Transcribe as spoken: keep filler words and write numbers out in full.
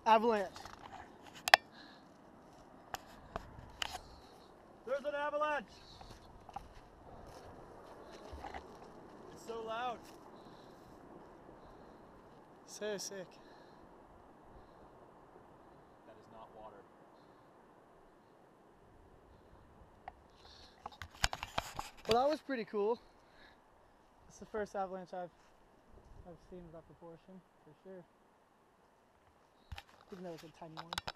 Avalanche. There's an avalanche! It's so loud. So sick. That is not water. Well, that was pretty cool. It's the first avalanche I've I've seen of that proportion, for sure. Even though it's a tiny one.